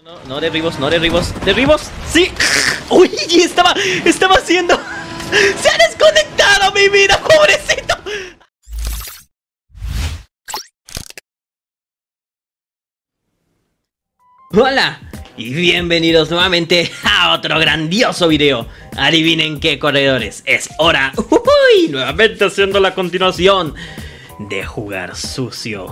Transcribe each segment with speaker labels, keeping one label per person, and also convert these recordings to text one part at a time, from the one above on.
Speaker 1: No, no derribos, no derribos. ¡Derribos! ¡Sí! ¡Uy! Estaba haciendo... ¡Se ha desconectado mi vida, pobrecito! Hola y bienvenidos nuevamente a otro grandioso video. Adivinen qué, corredores, es hora, nuevamente haciendo la continuación de jugar sucio.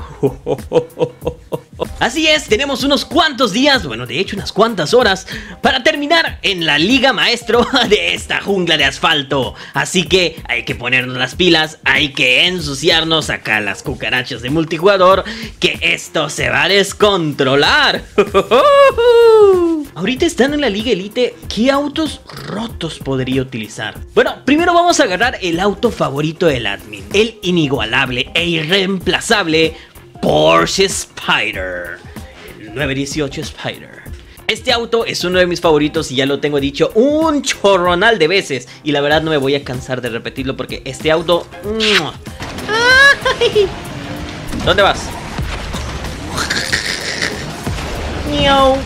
Speaker 1: Así es, tenemos unos cuantos días, bueno, de hecho unas cuantas horas para terminar en la liga maestro de esta jungla de asfalto. Así que hay que ponernos las pilas, hay que ensuciarnos acá las cucarachas de multijugador, que esto se va a descontrolar. Ahorita están en la liga elite, ¿qué autos rotos podría utilizar? Bueno, primero vamos a agarrar el auto favorito del admin, el inigualable e irreemplazable Porsche Spyder, el 918 Spyder. Este auto es uno de mis favoritos y ya lo tengo dicho un chorronal de veces, y la verdad no me voy a cansar de repetirlo porque este auto... ¡Ay! ¿Dónde vas? ¡Miau!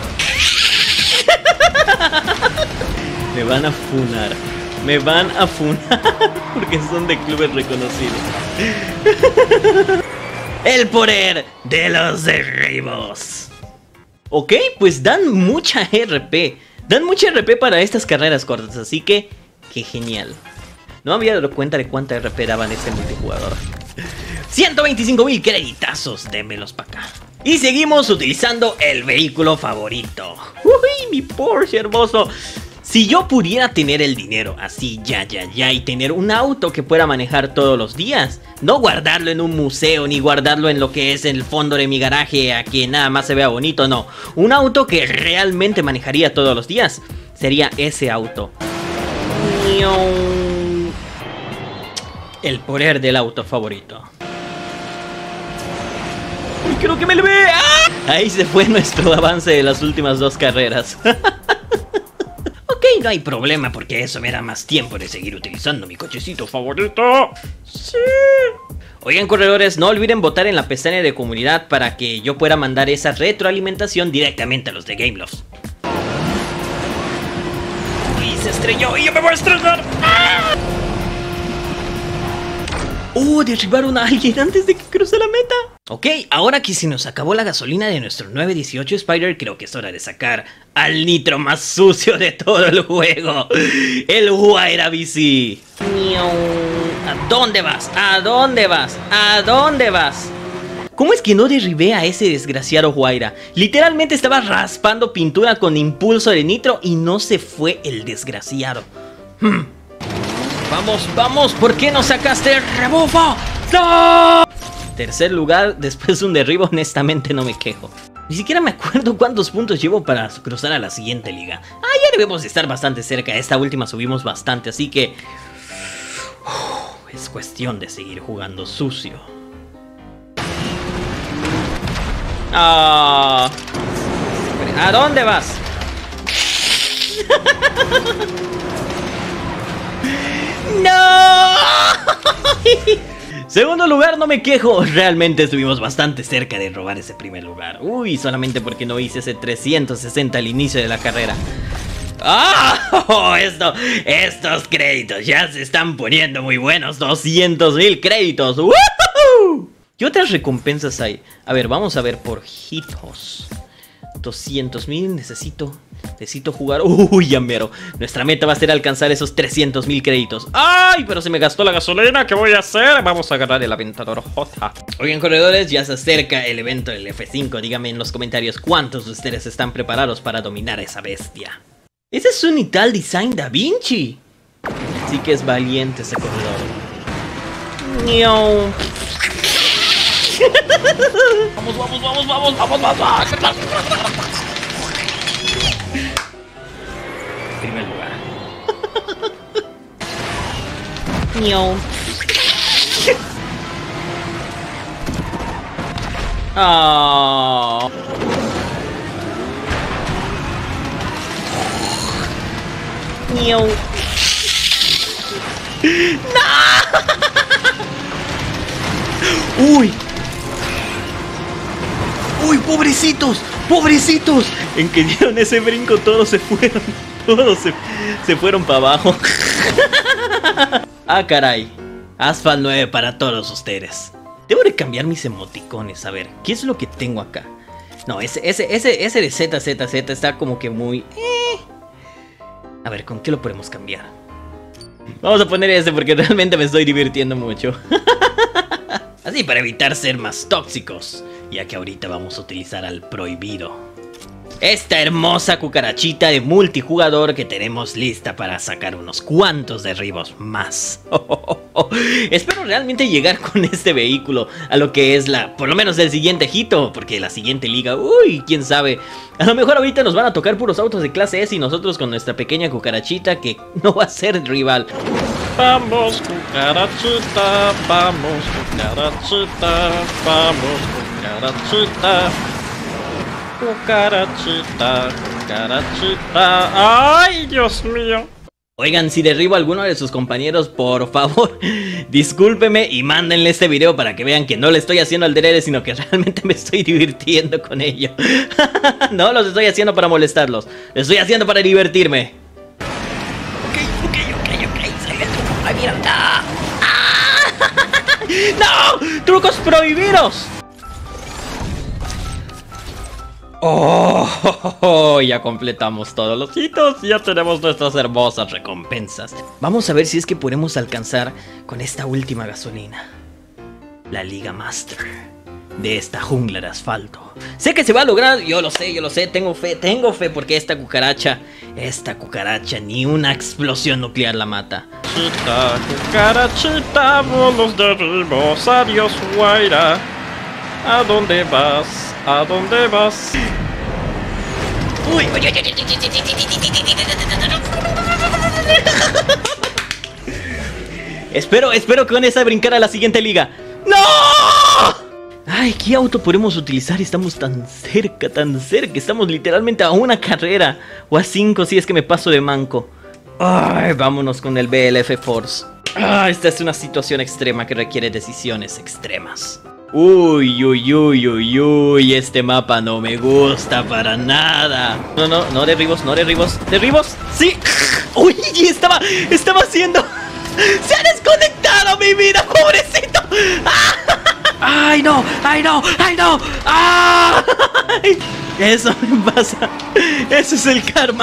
Speaker 1: Me van a funar. Me van a funar porque son de clubes reconocidos. El poder de los derribos. Ok, pues dan mucha RP. Dan mucha RP para estas carreras cortas, así que... ¡qué genial! No me había dado cuenta de cuánta RP daban este multijugador. 125.000 creditazos, démelos para acá. Y seguimos utilizando el vehículo favorito. ¡Uy, mi Porsche hermoso! Si yo pudiera tener el dinero así ya y tener un auto que pueda manejar todos los días, no guardarlo en un museo ni guardarlo en lo que es el fondo de mi garaje a que nada más se vea bonito, no. Un auto que realmente manejaría todos los días sería ese auto. El poder del auto favorito. Creo que me lo ve. ¡Ah! Ahí se fue nuestro avance de las últimas dos carreras. Ok, no hay problema porque eso me da más tiempo de seguir utilizando mi cochecito favorito. Sí. Oigan, corredores, no olviden votar en la pestaña de comunidad para que yo pueda mandar esa retroalimentación directamente a los de Gameloft. Y se estrelló y yo me voy a estrellar. ¡Ah! Derribaron a alguien antes de que cruce la meta. Ok, ahora que se nos acabó la gasolina de nuestro 918 Spyder, creo que es hora de sacar al nitro más sucio de todo el juego, el Huayra BC. ¿A dónde vas? ¿A dónde vas? ¿A dónde vas? ¿Cómo es que no derribé a ese desgraciado Huayra? Literalmente estaba raspando pintura con impulso de nitro y no se fue el desgraciado. Vamos, vamos, ¿por qué no sacaste el rebufo? ¡No! Tercer lugar, después de un derribo, honestamente no me quejo. Ni siquiera me acuerdo cuántos puntos llevo para cruzar a la siguiente liga. Ya debemos estar bastante cerca, esta última subimos bastante, así que... es cuestión de seguir jugando sucio. ¿A dónde vas? ¡No! Segundo lugar, no me quejo. Realmente estuvimos bastante cerca de robar ese primer lugar. Uy, solamente porque no hice ese 360 al inicio de la carrera. Estos créditos ya se están poniendo muy buenos. 200.000 créditos. ¡Woohoo! ¿Qué otras recompensas hay? A ver, vamos a ver por hitos. 200.000, necesito jugar. Uy, ya mero. Nuestra meta va a ser alcanzar esos 300.000 créditos. ¡Ay! Pero se me gastó la gasolina. ¿Qué voy a hacer? Vamos a agarrar el aventador J. Oigan, corredores, ya se acerca el evento del F5. Díganme en los comentarios cuántos de ustedes están preparados para dominar a esa bestia. Ese es un Ital Design Da Vinci. Sí que es valiente ese corredor. ¡Niau! Vamos. Primer lugar. Miau. Miau. ¡No! ¡Uy! ¡Uy, pobrecitos! ¡Pobrecitos! En que dieron ese brinco todos se fueron. Todos se fueron para abajo. Ah, caray. Asphalt 9 para todos ustedes. Debo de cambiar mis emoticones. A ver, ¿qué es lo que tengo acá? No, ese de ZZZ está como que muy... A ver, ¿con qué lo podemos cambiar? Vamos a poner este porque realmente me estoy divirtiendo mucho. Así para evitar ser más tóxicos, ya que ahorita vamos a utilizar al prohibido. Esta hermosa cucarachita de multijugador que tenemos lista para sacar unos cuantos derribos más. Espero realmente llegar con este vehículo a lo que es por lo menos el siguiente hito, porque la siguiente liga, uy, quién sabe. A lo mejor ahorita nos van a tocar puros autos de clase S y nosotros con nuestra pequeña cucarachita que no va a ser rival.
Speaker 2: Vamos cucarachita, vamos cucarachita, vamos cucarachita. Cucarachita, cucarachita. ¡Ay, Dios mío!
Speaker 1: Oigan, si derribo a alguno de sus compañeros, por favor, discúlpeme y mándenle este video para que vean que no le estoy haciendo al adrede, sino que realmente me estoy divirtiendo con ello. No los estoy haciendo para molestarlos, lo estoy haciendo para divertirme. Ok, sale el truco prohibido. ¡No! ¡Trucos prohibidos! Oh, ya completamos todos los hitos, ya tenemos nuestras hermosas recompensas. Vamos a ver si es que podemos alcanzar con esta última gasolina la Liga Master de esta jungla de asfalto. Sé que se va a lograr, yo lo sé, tengo fe porque esta cucaracha ni una explosión nuclear la mata.
Speaker 2: Cucarachita, bolos derribos, adiós Guaira. ¿A dónde vas? ¿A dónde vas?
Speaker 1: Uy. Espero que con esa brincar a la siguiente liga. ¡No! Ay, ¿qué auto podemos utilizar? Estamos tan cerca. Estamos literalmente a una carrera. O a 5 si es que me paso de manco. Ay, vámonos con el BLF Force. Esta es una situación extrema que requiere decisiones extremas. Uy, este mapa no me gusta para nada. No, derribos. ¿Derribos? ¡Sí! ¡Uy! Estaba haciendo... ¡Se ha desconectado mi vida, pobrecito! ¡Ay, no! ¡Ay! Eso me pasa. Eso es el karma.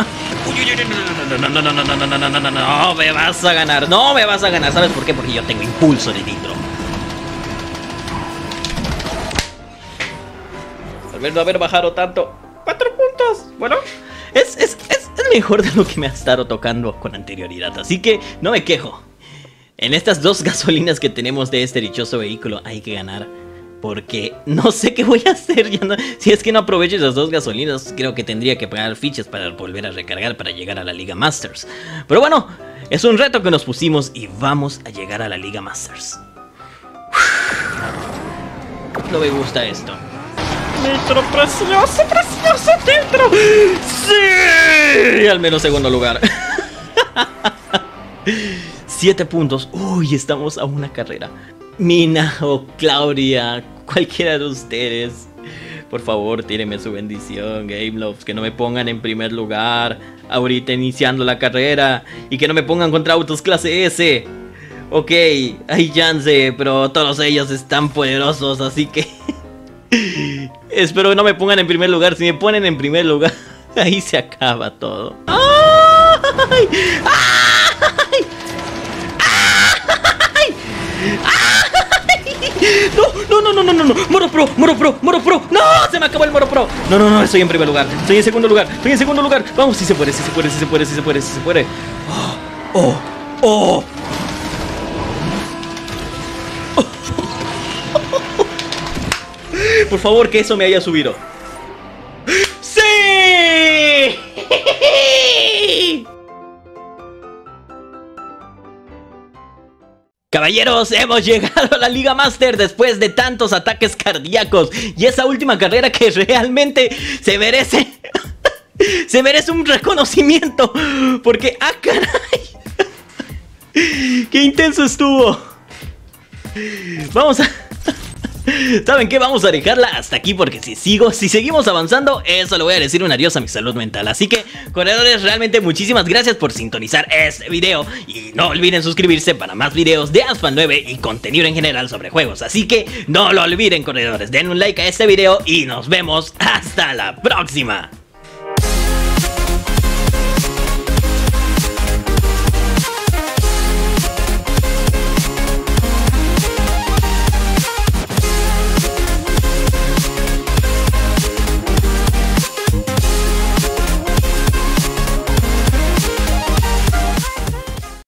Speaker 1: No me vas a ganar. ¿Sabes por qué? Porque yo tengo impulso de nitro. Tal vez no haber bajado tanto. 4 puntos. Bueno, es mejor de lo que me ha estado tocando con anterioridad. Así que no me quejo. En estas 2 gasolinas que tenemos de este dichoso vehículo hay que ganar. Porque no sé qué voy a hacer. Si es que no aprovecho esas 2 gasolinas, creo que tendría que pagar fichas para volver a recargar para llegar a la Liga Masters. Pero bueno, es un reto que nos pusimos y vamos a llegar a la Liga Masters. No me gusta esto.
Speaker 2: Nitro, precioso Nitro.
Speaker 1: ¡Sí! Al menos segundo lugar. 7 puntos. Uy, estamos a una carrera. Mina o Claudia, cualquiera de ustedes, por favor, tírenme su bendición, Gameloves. Que no me pongan en primer lugar ahorita iniciando la carrera. Y que no me pongan contra autos clase S. Ok, hay chance, pero todos ellos están poderosos, así que... espero que no me pongan en primer lugar. Si me ponen en primer lugar, ahí se acaba todo. ¡Ay! ¡Ay! ¡Ay! ¡Ay! No. Moro Pro. No, se me acabó el Moro Pro. No, estoy en primer lugar. Estoy en segundo lugar. Vamos, si se puede. Oh. Por favor, que eso me haya subido. ¡Sí! Caballeros, hemos llegado a la Liga Master después de tantos ataques cardíacos. Y esa última carrera que realmente se merece... se merece un reconocimiento. Porque, ¡ah, caray! ¡Qué intenso estuvo! Vamos a ¿Saben qué? Vamos a dejarla hasta aquí porque si seguimos avanzando, eso le voy a decir un adiós a mi salud mental. Así que, corredores, realmente muchísimas gracias por sintonizar este video. Y no olviden suscribirse para más videos de Asphalt 9 y contenido en general sobre juegos. Así que no lo olviden, corredores, den un like a este video y nos vemos hasta la próxima.